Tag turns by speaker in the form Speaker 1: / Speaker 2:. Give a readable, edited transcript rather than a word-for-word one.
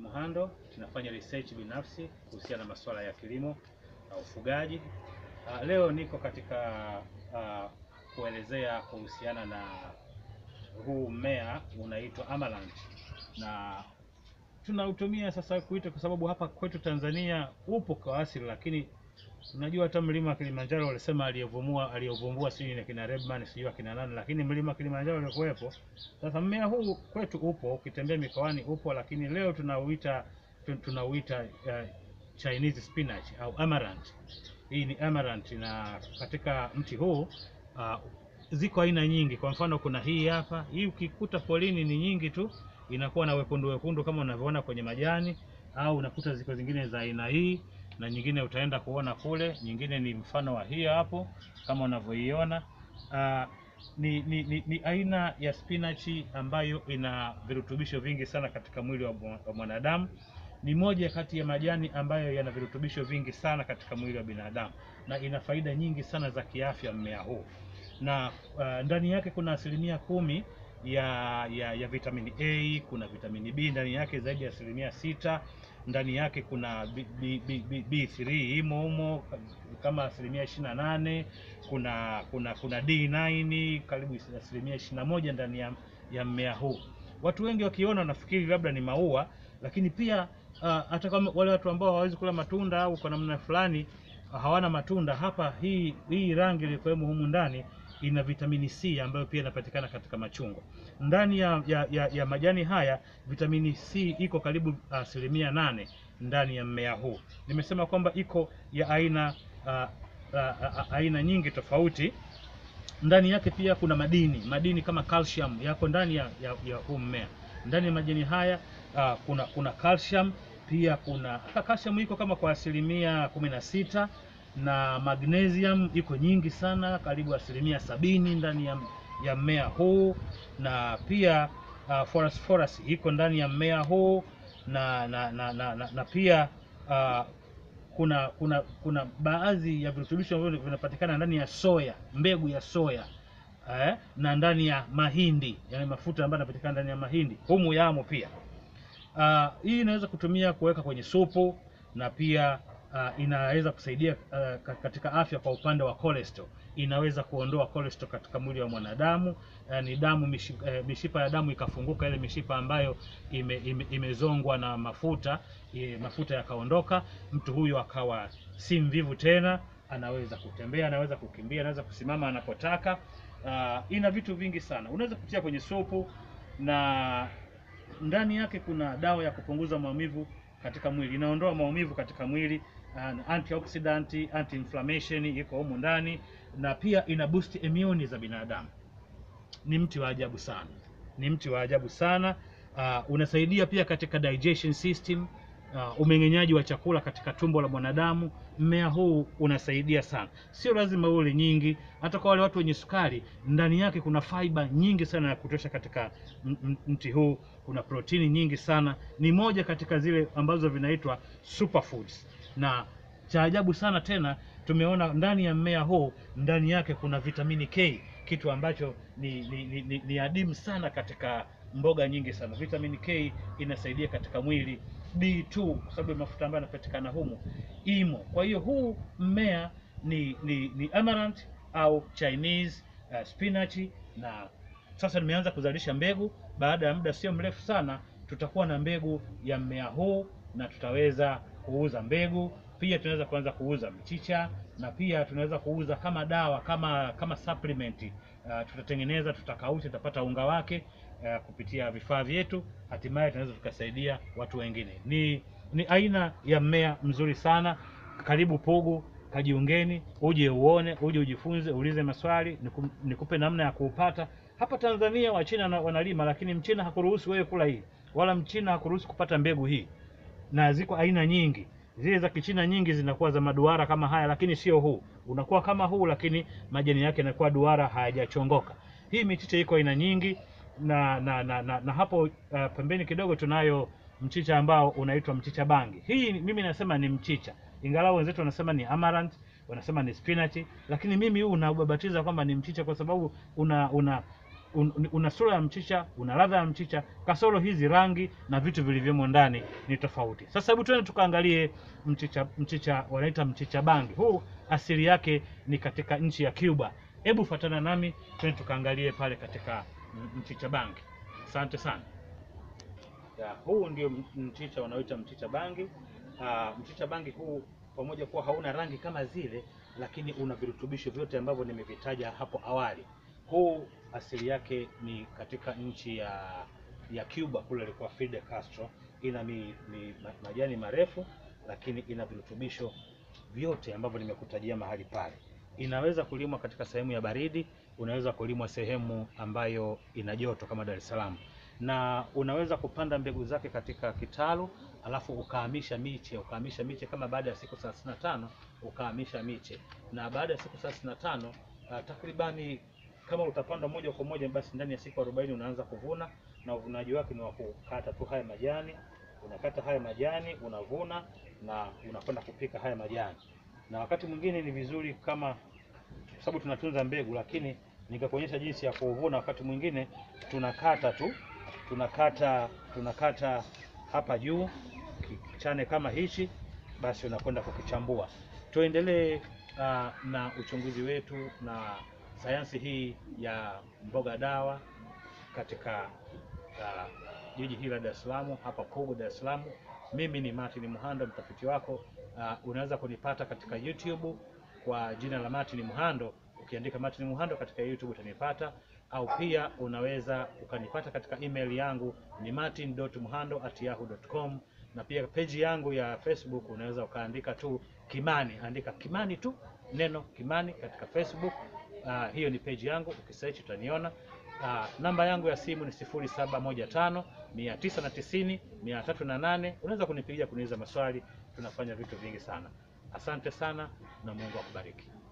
Speaker 1: Muhando, tunafanya research binafsi kuhusiana na masuala ya kilimo na ufugaji. Leo niko katika kuelezea kuhusiana na huu mmea unaitwa Amaranth, na tunautumia sasa kuita kwa sababu hapa kwetu Tanzania upo kwa asili, lakini unajua hata mlima wa Kilimanjaro walisema aliyovumbua si ni kina Redman sio kina nani, lakini mlima wa Kilimanjaro ulikuwepo. Sasa mmea huu kwetu upo, ukitembea mikoani upo, lakini leo tunauita Chinese spinach au Amaranth. Hii ni Amaranth, na katika mti huu ziko aina nyingi. Kwa mfano kuna hii hapa, hii ukikuta polini ni nyingi tu, inakuwa na wekundu wekundu kama unavyoona kwenye majani, au unakuta ziko zingine za aina hii na nyingine utaenda kuona kule, nyingine ni mfano wa hii hapo kama unavyoiona. Ni aina ya spinachi ambayo ina virutubisho vingi sana katika mwili wa mwanadamu. Ni moja kati ya majani ambayo yana virutubisho vingi sana katika mwili wa binadamu, na ina faida nyingi sana za kiafya mmea huu. Na ndani yake kuna 10% ya vitamini A, kuna vitamini B ndani yake zaidi ya 6%. Ndani yake kuna B3 humo kama 28%. Kuna D9 karibu 21% ndani ya mmea huu. Watu wengi wakiona wanafikiri labda ni maua, lakini pia hata kama wale watu ambao hawawezi kula matunda au kwa namna fulani hawana matunda, hapa hii rangi iliyokuwemo humu ndani ina vitamini C ambayo pia inapatikana katika machungwa. Ndani ya majani haya vitamini C iko karibu 8% ndani ya mmea huu. Nimesema kwamba iko ya aina nyingi tofauti. Ndani yake pia kuna madini kama calcium yako ndani ya huu mmea. Ndani ya majani haya kuna calcium, pia kuna calcium iko kama kwa 16%, na magnesium iko nyingi sana karibu 70% ndani ya mmea huu, na pia phosphorus iko ndani ya mmea huu, na pia kuna baadhi ya virutubisho ambavyo vinapatikana ndani ya soya, mbegu ya soya, na ndani ya mahindi, yani mafuta ambayo yanapatikana ndani ya mahindi humu yamo pia. Hii inaweza kutumia kuweka kwenye supu, na pia inaweza kusaidia katika afya kwa upande wa cholesterol. Inaweza kuondoa cholesterol katika mwili wa mwanadamu, ni mishipa ya damu ikafunguka, ile mishipa ambayo imezongwa na mafuta yakaondoka, mtu huyo akawa si mvivu tena, anaweza kutembea, anaweza kukimbia, anaweza kusimama anapotaka. Ina vitu vingi sana, unaweza kutia kwenye supu, na ndani yake kuna dawa ya kupunguza maumivu katika mwili, inaondoa maumivu katika mwili, antioxidant, anti-inflammation iko humu ndani, na pia ina boost immune za binadamu. Ni mti wa ajabu sana, ni mti wa ajabu sana. Unasaidia pia katika digestion system, umeng'enyaji wa chakula katika tumbo la mwanadamu. Mmea huu unasaidia sana, sio lazima ule nyingi. Hata kwa wale watu wenye sukari, ndani yake kuna fiber nyingi sana ya kutosha katika mti huu. Kuna protini nyingi sana, ni moja katika zile ambazo vinaitwa superfoods. Na cha ajabu sana tena, tumeona ndani ya mmea huu, ndani yake kuna vitamini K, kitu ambacho ni adimu sana katika mboga nyingi sana. Vitamini K inasaidia katika mwili. D2 kwa sababu mafuta ambayo yanapatikana humu imo. Kwa hiyo huu mmea ni Amaranth au Chinese spinach, na sasa nimeanza kuzalisha mbegu. Baada ya muda sio mrefu sana tutakuwa na mbegu ya mmea huu, na tutaweza kuuza mbegu. Pia tunaweza kuanza kuuza mchicha, na pia tunaweza kuuza kama dawa, kama supplement. Tutatengeneza, tutakausha, tutapata unga wake kupitia vifaa vyetu, hatimaye tunaweza tukasaidia watu wengine. Ni aina ya mmea mzuri sana. Karibu Pugu, kajiungeni, uje uone, uje ujifunze, ulize maswali, nikupe namna ya kuupata. Hapa Tanzania Wachina wanalima, lakini Mchina hakuruhusu wewe kula hii, wala Mchina hakuruhusu kupata mbegu hii. Na ziko aina nyingi, zile za Kichina nyingi zinakuwa za maduara kama haya, lakini sio huu. Unakuwa kama huu, lakini majani yake yanakuwa duara, hayajachongoka. Hii michicha iko aina nyingi, na hapo pembeni kidogo tunayo mchicha ambao unaitwa mchicha bangi. Hii mimi nasema ni mchicha, ingalau wenzetu wanasema ni Amaranth, wanasema ni spinach, lakini mimi huu naubabatiza kwamba ni mchicha kwa sababu una sura ya mchicha, una ladha ya mchicha, kasoro hizi rangi na vitu vilivyomo ndani ni tofauti. Sasa hebu twende tukaangalie mchicha wanaita mchicha bangi. Huu asili yake ni katika nchi ya Cuba. Hebu fuatana nami twende tukaangalie pale katika mchicha bangi. Asante sana. Huu ndio mchicha wanaoita mchicha bangi. Mchicha bangi huu pamoja kuwa hauna rangi kama zile, lakini una virutubisho vyote ambavyo nimevitaja hapo awali. Huu asili yake ni katika nchi ya Cuba, kule alikuwa Fidel Castro. Ina majani marefu, lakini ina virutubisho vyote ambavyo nimekutajia mahali pale. Inaweza kulimwa katika sehemu ya baridi, unaweza kulimwa sehemu ambayo ina joto kama Dar es Salaam, na unaweza kupanda mbegu zake katika kitalu, alafu ukahamisha miche kama baada ya siku 35 ukahamisha miche, na baada ya siku 35 takribani kama utapanda moja kwa moja, basi ndani ya siku 40 unaanza kuvuna, na uvunaji wake ni wa kukata tu haya majani. Unakata haya majani, unavuna na unakwenda kupika haya majani. Na wakati mwingine ni vizuri, kama sababu tunatunza mbegu, lakini nikakuonyesha jinsi ya kuvuna. Wakati mwingine tunakata tu, tunakata hapa juu kichane kama hichi, basi unakwenda kukichambua. Tuendelee na uchunguzi wetu na sayansi hii ya mboga dawa katika jiji hili la Dar es Salaam, hapa Pugu, Dar es Salaam. Mimi ni Martin Muhando, mtafiti wako. Unaweza kunipata katika YouTube kwa jina la Martin Muhando. Ukiandika Martin Muhando katika YouTube utanipata, au pia unaweza ukanipata katika email yangu ni martin.muhando@yahoo.com, na pia page yangu ya Facebook unaweza ukaandika tu Kimani, andika Kimani tu, neno Kimani katika Facebook. Hiyo ni page yangu, ukisearch utaniona. Namba yangu ya simu ni 0715 990 308. Unaweza kunipigia kuniuliza maswali, tunafanya vitu vingi sana. Asante sana na Mungu akubariki.